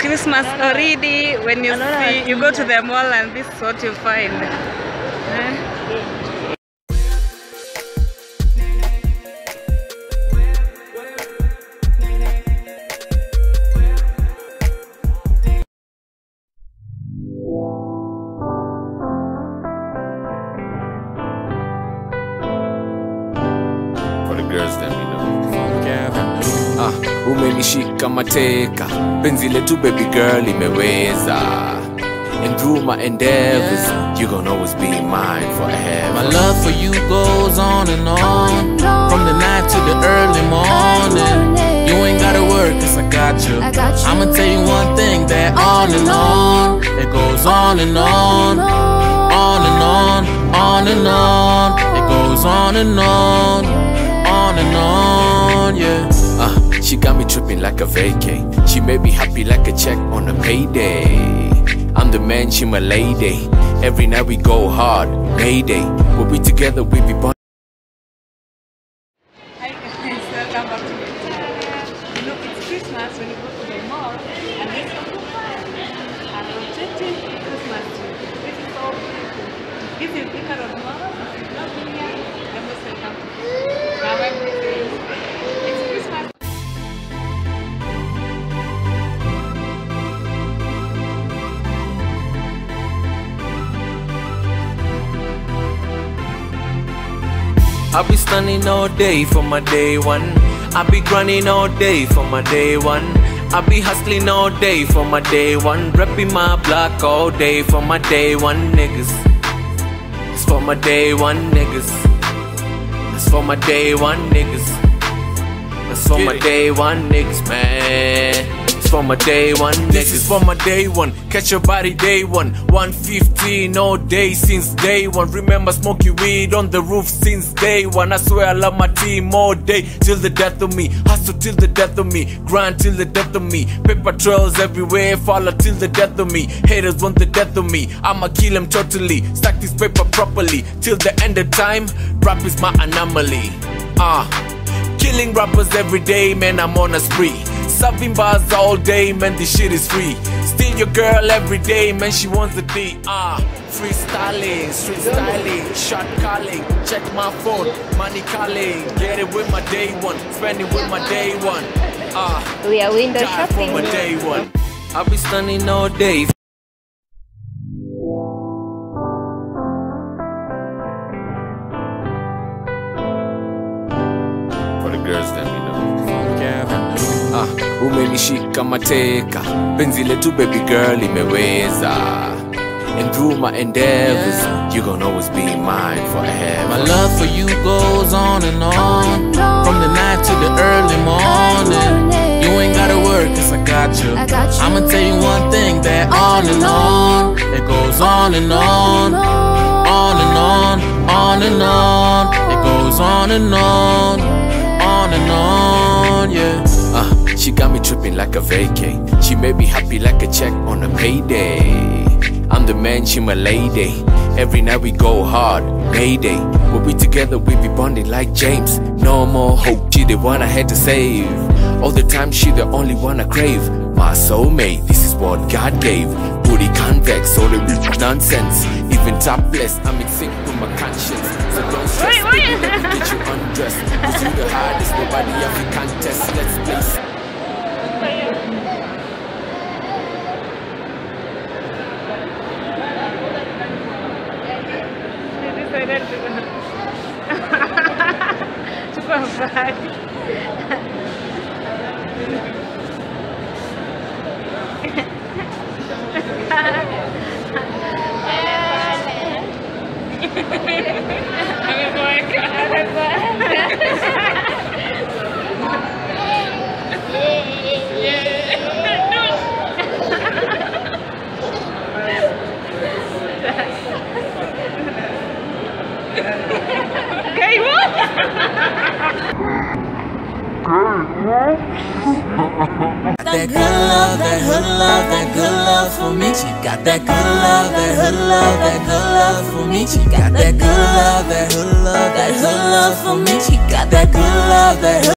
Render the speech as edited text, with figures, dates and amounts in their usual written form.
Christmas already. When you see, you go to the mall and this is what you find. For the girls, them, you know. Umenishika mateka, penzi letu baby girl imeweza. And through my endeavors, you gon' always be mine forever. My love for you goes on and on, from the night to the early morning. You ain't gotta work, cause I got you. I'ma tell you one thing, that on and on, it goes on and on, on and on, on and on. It goes on and on, yeah. She got me tripping like a vacay. She made me happy like a check on a payday. I'm the man, she my lady. Every night we go hard, Mayday. When we together, we be bonding. Hi guys, welcome back to the channel. You know, it's Christmas when you go to the mall and this is so fun. And rotating Christmas tree. This is so beautiful. This is thika Mall. If you love Kenya, you're most welcome. Now everything. It's Christmas. I'll be stunning all day for my day one. I'll be grinding all day for my day one. I'll be hustling all day for my day one. Repping my block all day for my day one niggas. It's for my day one niggas. It's for my day one niggas. It's for my day one niggas, man. It's for my day one niggas. This is for my day one. Catch your body day one. 115 all day since day one. Remember smoking weed on the roof since day one. I swear I love my team all day till the death of me. Hustle till the death of me. Grind till the death of me. Paper trails everywhere. Follow till the death of me. Haters want the death of me. I'ma kill them totally. Stack this paper properly till the end of time. Rap is my anomaly. Killing rappers every day, man, I'm on a spree. Serving bars all day, man, this shit is free. Steal your girl every day, man, she wants the D. Freestyling, street styling, shot calling. Check my phone, money calling. Get it with my day one, spend it with my day one. We are window die shopping. for my day one. I'll be stunning all day. For the girls, them, you know. Umenishika mateka, penzi letu baby girl imeweza. And through my endeavors, you gon' always be mine forever. My love for you goes on and on, from the night to the early morning. You ain't gotta work, cause I got you. I'ma tell you one thing, that on and on, it goes on and on, on and on, on and on. It goes on and on and on, yeah. She got me tripping like a vacay. She made me happy like a check on a payday. I'm the man, she my lady. Every night we go hard, Mayday. When we together, we be bonding like James. No more hope, she the one I had to save. All the time, she the only one I crave. My soulmate, this is what God gave. Booty convex, all the nonsense. Even topless, I'm in sync with my conscience. So don't stress, baby, let me get you undressed. Cause you the hardest, nobody ever contest. Let's place. Chukua mbali. Okay, what? That good love, that hood love, that good love for me. She got that good love, that hood love, that good love for me. She got that good love, that hood love, that hood love for me. She got that good love, that hood